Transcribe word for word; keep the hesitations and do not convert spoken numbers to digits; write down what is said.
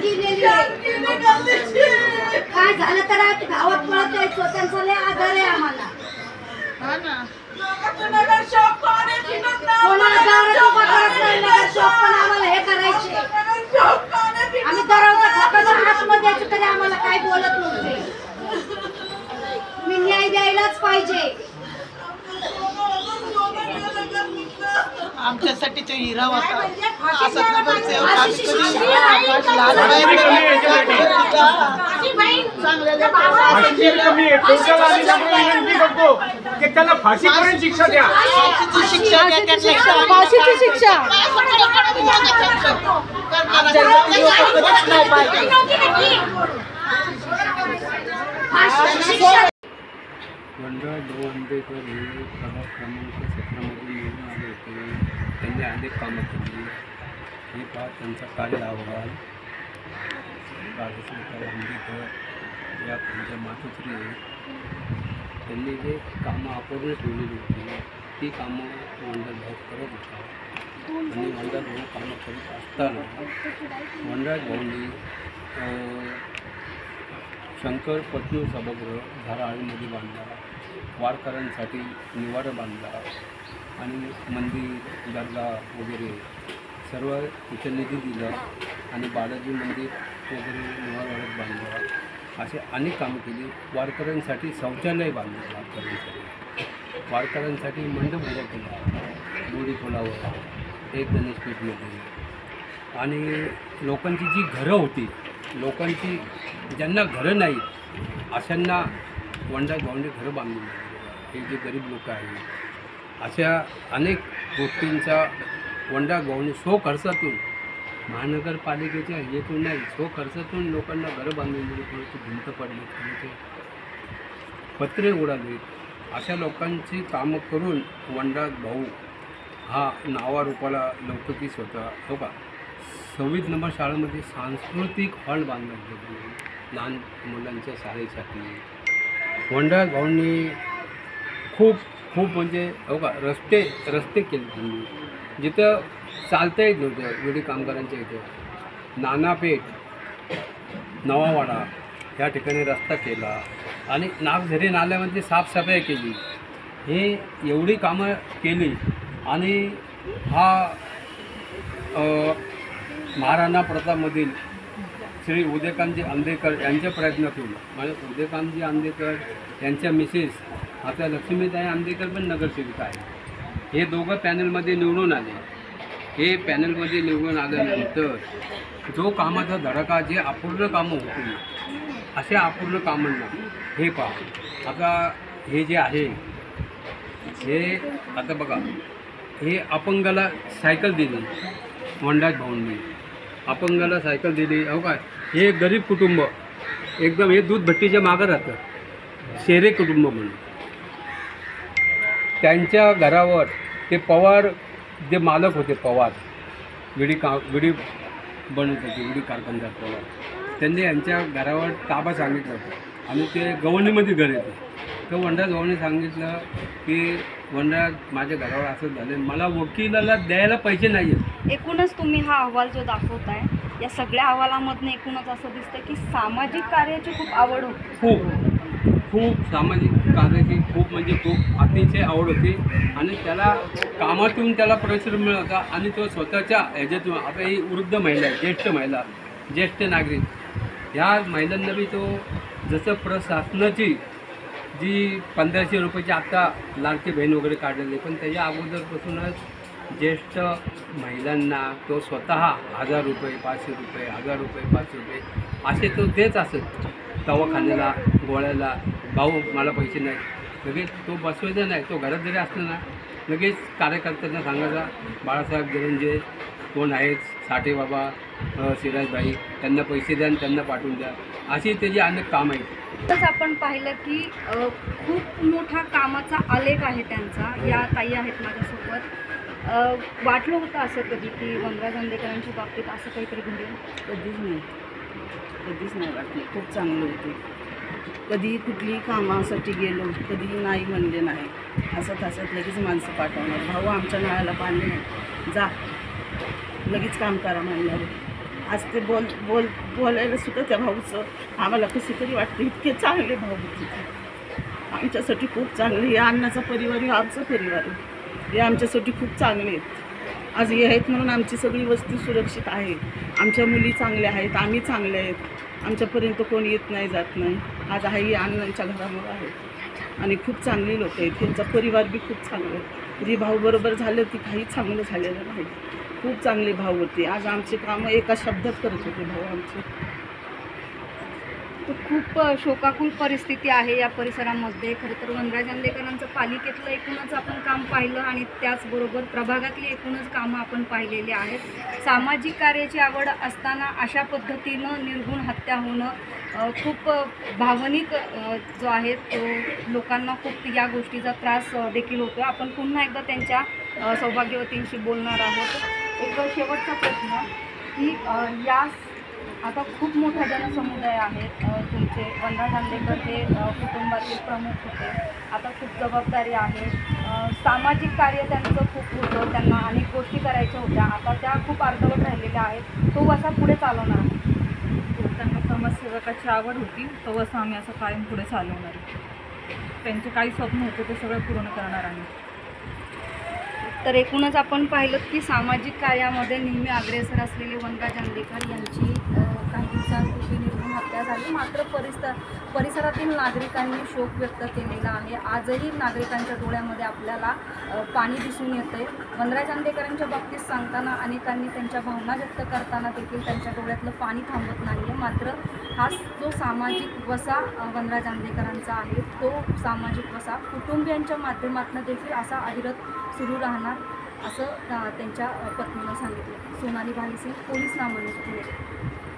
गेलेली आहे. काय झालं तर आम्ही गावात पळत जायचो, त्यांचा लय आधार आहे आम्हाला. कोणाला दारात उभा करत नाही, नगर शॉप पण आम्हाला हे करायचे. आम्ही दरवाजा ठोकायला आतमध्ये द्यायचो तरी आम्हाला काही बोलत नव्हते. मी न्याय द्यायलाच पाहिजे. आमच्यासाठी तो हिरा होता. त्याला फाशी करून शिक्षा द्या. शिक्षा फाशीची शिक्षा वनराज भाऊ आंबेकर हे प्रभाग क्रमांक सतरामध्ये निवडून आले होते. त्यांनी अनेक कामं केली. हे पाहत त्यांचा कार्य अहवाल राजशेखर आंबेकर या त्यांच्या मातोश्री त्यांनी जे कामं अपूर्ण ठेवलेली होती ती कामं वनराज भाऊ करत होता. आणि वनराज भाऊ कामं करत असताना वनराज भाऊंनी शंकर पत्नी सभागृह धाराळीमध्ये बांधला, वारकऱ्यांसाठी निवारा बांधला आणि मंदिर दर्गा वगैरे सर्व तिथे निधी दिला आणि बालाजी मंदिर वगैरे निवारवाड्यात बांधलं. असे अनेक कामं केली. वारकऱ्यांसाठी शौचालय बांधलं, वारकऱ्यांसाठी वारकऱ्यांसाठी मंडप उभा केला गोडी पुलावर एक गणेशपीठमध्ये. आणि लोकांची जी घरं होती, लोकांची ज्यांना घरं नाही अशांना वनराज भाऊंनी घरं बांधून दिली. हे जे गरीब लोक आहेत अशा अनेक गोष्टींचा वनराज भाऊंनी सो खर्चातून महानगरपालिकेच्या ह्यातून नाही सो खर्चातून लोकांना घरं बांधून दिली. कोणाची भिंत पडली, कोणाचे पत्रे उडाले. अशा लोकांची कामं करून वनराज भाऊ हा नावारूपाला लौकिकीस होता. हो का, सव्वीस नंबर शाळेमध्ये सांस्कृतिक हॉल बांधला होता लहान मुलांच्या शाळेसाठी. वनराज भाऊंनी खूप खूप म्हणजे हो का रस्ते रस्ते केले त्यांनी. जिथं चालता येत नव्हतं विडी कामगारांच्या इथं नानापेठ, नवावाडा या ठिकाणी रस्ता केला आणि नागझरी नाल्यामध्ये साफसफाई केली. हे एवढी कामं केली आणि हा महाराणा प्रतापमधील श्री उदयकांतजी आंदेकर यांचे प्रयत्न केले. म्हणजे उदयकांतजी आंदेकर यांच्या मिसेस आता लक्ष्मीताई आंदेकर पण नगरसेविका आहे. हे दोघं पॅनलमध्ये निवडून आले. हे पॅनलमध्ये निवडून आल्यानंतर जो कामाचा धडाका जे अपूर्ण कामं होती अशा अपूर्ण कामांना हे पहा. आता हे जे आहे हे आता बघा, हे अपंगाला सायकल दिली वनराज भाऊंनी. अपंगाला सायकल दिली. अहो काय, हे गरीब कुटुंब एकदम हे दूध भट्टीच्या मागं राहतं, शेरे कुटुंब म्हणून. त्यांच्या घरावर ते पवार जे मालक होते, पवार विडी का विडी बनवत होते, विडी कारखानदार पवार, त्यांनी यांच्या घरावर ताबा सांगितलं होतं आणि ते गव्हाणीमध्ये घर येते. तर वनराज भाऊने सांगितलं की वनराज माझ्या घरावर असं झालं, मला वकिलाला द्यायला पैसे नाही आहेत. एकूणच तुम्ही हा अहवाल जो दाखवताय या सगळ्या अहवालामधनं एकूणच असं दिसतं की सामाजिक कार्याची खूप आवड होती. खूप खूप सामाजिक कार्याची खूप म्हणजे खूप अतिशय आवड होती आणि त्याला कामातून त्याला परिश्रम मिळत होता आणि तो स्वतःच्या ह्याच्यातून. आता ही वृद्ध महिला आहे, ज्येष्ठ महिला, ज्येष्ठ नागरिक, ह्या महिलांना बी तो जसं प्रशासनाची जी पंधराशे रुपयाची आत्ता लाडकी बहीण वगैरे काढलेली, पण त्याच्या अगोदरपासूनच ज्येष्ठ महिलांना तो स्वतः हजार रुपये, पाचशे रुपये, हजार रुपये, पाचशे रुपये असे तो देत असत. दवाखान्याला, गोळ्याला, भाऊ मला पैसे नाही, लगेच तो बसवायचा नाही. तो घरात जरी असला ना लगेच कार्यकर्त्यांना सांगायचा, बाळासाहेब गिरंजे कोण आहेत, साठे बाबा, सिराजभाई, त्यांना पैसे द्या आणि त्यांना पाठवून द्या. अशी त्याची अनेक काम आहेत. तसंच आपण पाहिलं की खूप मोठा कामाचा आलेख आहे त्यांचा. या ताई आहेत माझ्यासोबत. वाटलं होतं असं कधी की वनराज आंदेकरांच्या बाबतीत असं काहीतरी घडेल? कधीच नाही, कधीच नाही वाटलं. खूप चांगलं होते. कधी कुठलीही कामासाठी गेलो कधीही नाही म्हणले नाही. हसत हसत लगेच माणसं पाठवणार, भाऊ आमच्या नळाला पाणी नाही, जा लगेच काम करा म्हणणार. आज ते बोल बोल बोलायला सुद्धा त्या भाऊचं आम्हाला कशी तरी वाटतं. इतके चांगले भाऊ होते ते. आमच्यासाठी खूप चांगले. हे अण्णाचा परिवार हे आमचा परिवार आहे. हे आमच्यासाठी खूप चांगले आहेत. आज हे आहेत म्हणून आमची सगळी वस्ती सुरक्षित आहे. आमच्या मुली चांगल्या आहेत, आम्ही चांगले आहेत. आमच्यापर्यंत कोणी येत नाही जात नाही. आज आहे हे अण्णांच्या घरामुळे आहे. आणि खूप चांगली लोक आहेत. त्यांचा परिवार बी खूप चांगला आहे. जी भाऊ बरोबर झालं ती काही चांगलं झालेलं नाही. खूप चांगले भाऊ होते. आज आमचे कामं एका शब्दात करत होते भाऊ आमचे. तर खूप शोकाकुल परिस्थिती आहे या परिसरामध्ये. खरं तर वनराज दांडेकरांचं पालिकेतलं एकूणच आपण काम पाहिलं आणि त्याचबरोबर प्रभागातली एकूणच कामं आपण पाहिलेली आहेत. सामाजिक कार्याची आवड असताना अशा पद्धतीनं निर्गुण हत्या होणं अ, खूप भावनिक अ, जो आहे तो लोकांना खूप या गोष्टीचा त्रास अ, देखील होतो. आपण पुन्हा एकदा त्यांच्या अ, सौभाग्यवतींशी बोलणार आहोत. एक शेवटचा प्रश्न की अ, या आता खूप मोठा जनसमुदाय आहे. अ, तुमचे वनराज दांडेकर हे अ, कुटुंबातील प्रमुख होते. आता खूप जबाबदारी आहे. अ, सामाजिक कार्य त्यांचं खूप होतं. त्यांना अनेक गोष्टी करायच्या होत्या. आता त्या खूप अर्धवट राहिलेल्या आहेत. तो असा पुढे चालवणार आहे. त्यांना समाजसेवकाची आवड होती, तो असं आम्ही असं कायम पुढे चालवणार आहे. त्यांचे काही स्वप्न होते ते सगळे पूर्ण करणार आम्ही. तर एकूणच आपण पाहिलं की सामाजिक कार्यामध्ये नेहमी अग्रेसर असलेले वनराज दांडेकर यांची अ, काही दिवसांपूर्वी निर्गुण हत्या झाली. मात्र परिसर परिसरातील नागरिकांनी शोक व्यक्त केलेला आहे. आजही नागरिकांच्या डोळ्यामध्ये आपल्याला अ, पाणी दिसून येते. वनराज दांडेकरांच्या बाबतीत सांगताना अनेकांनी त्यांच्या भावना व्यक्त करताना देखील त्यांच्या डोळ्यातलं पाणी थांबत नाही आहे. मात्र हा जो सामाजिक वसा अ, वनराज दांडेकरांचा आहे तो सामाजिक वसा कुटुंबियांच्या माध्यमातून देखील असा अविरत सुरू राहणार असं अ, त्यांच्या अ, पत्नीनं सांगितलं. सोनाली भालेसिंग, पोलीस नामांकित पुणे.